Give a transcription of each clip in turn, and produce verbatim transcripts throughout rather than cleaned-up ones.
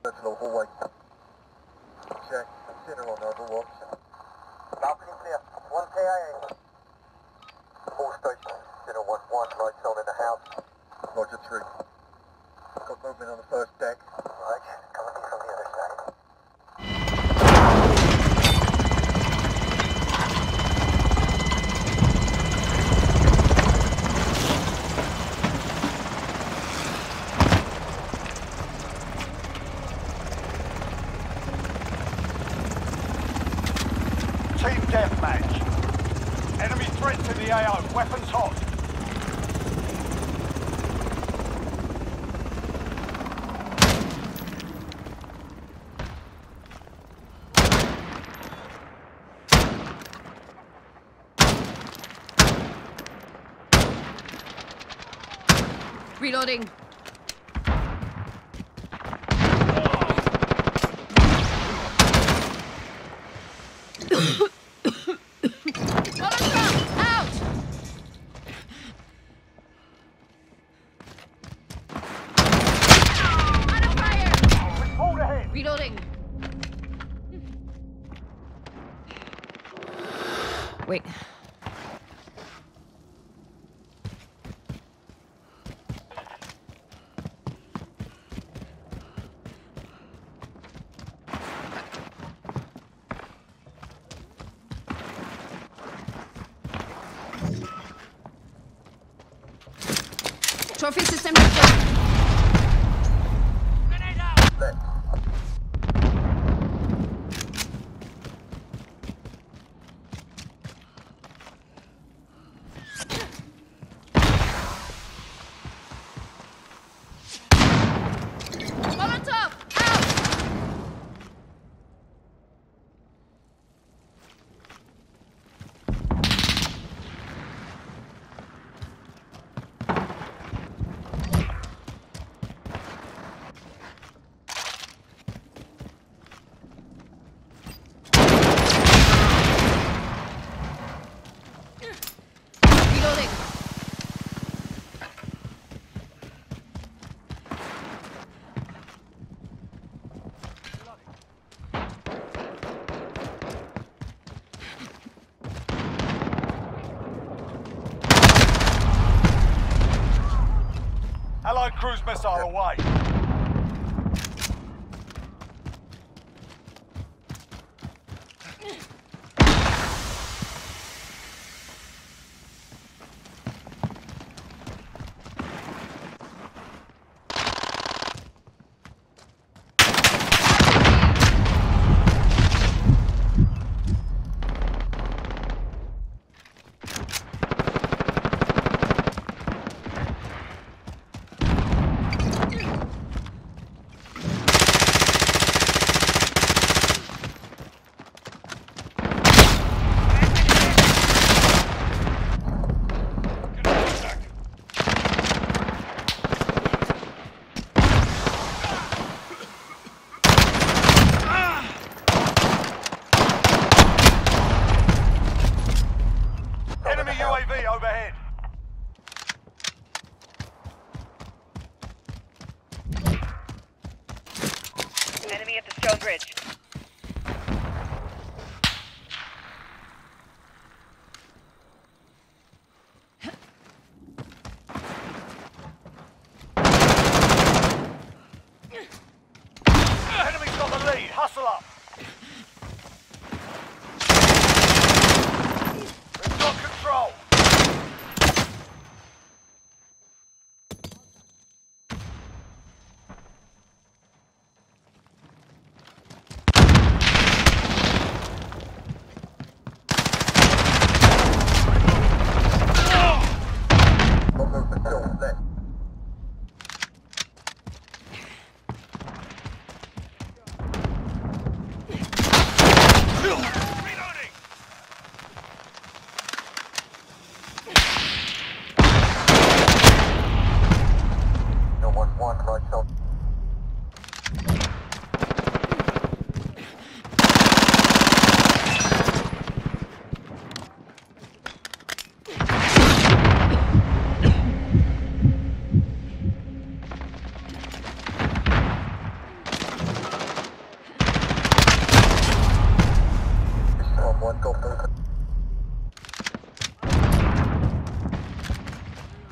Personal hallway. Check. Center on overwatch. Balcony clear. one K I A. All stations. Center one one. Lights on in the house. Roger three. Got movement on the first deck. Right. Coming in from the other side. Team deathmatch. Enemy threat to the A O. Weapons hot. Reloading. Reloading. Wait. Trophy system deployed. Grenade out. Left. Molotov! Out! Reloading. Allied cruise missile away. Enemy U A V overhead. Enemy at the stone bridge. Enemy's got the lead. Hustle up. We've got control.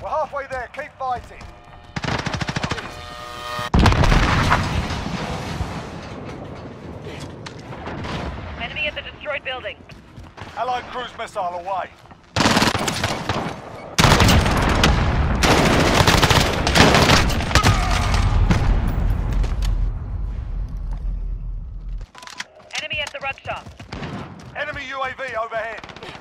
We're halfway there. Keep fighting. Enemy at the destroyed building. Allied cruise missile away. Enemy at the rug shop. Enemy U A V overhead.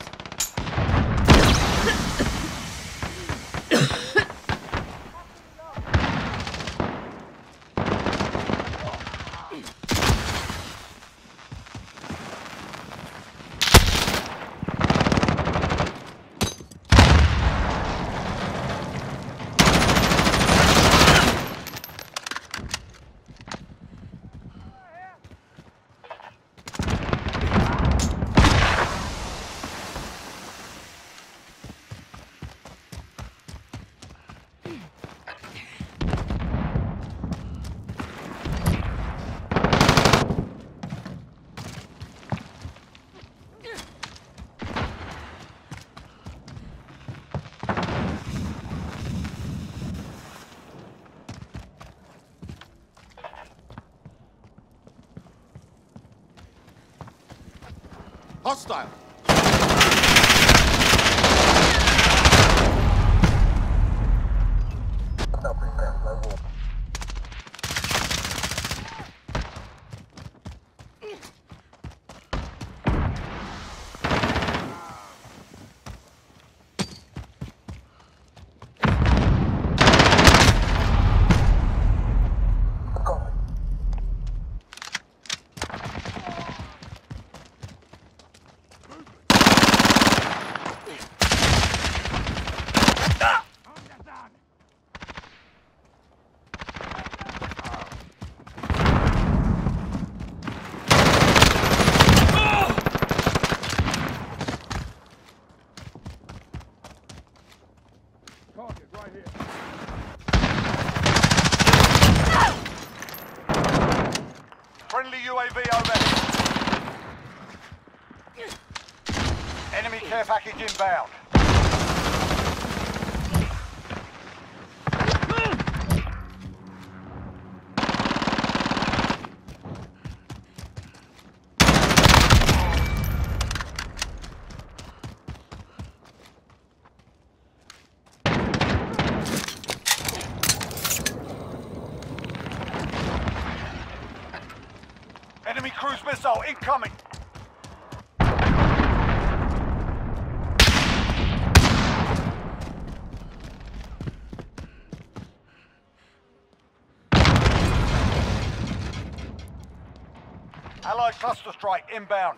Hostile! No, pretty fast, low wall. Copy. Target right here. Friendly U A V overhead. Enemy care package inbound. Enemy cruise missile incoming. Allied cluster strike inbound.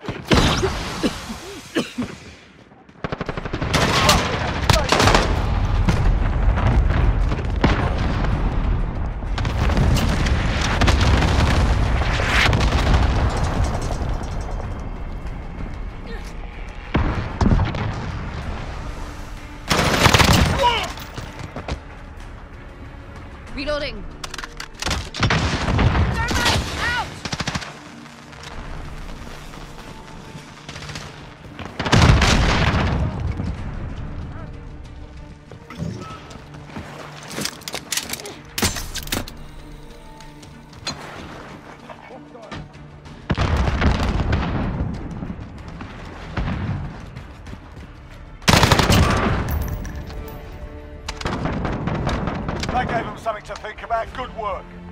Reloading. Thermite out! That gave them something to think about. Good work.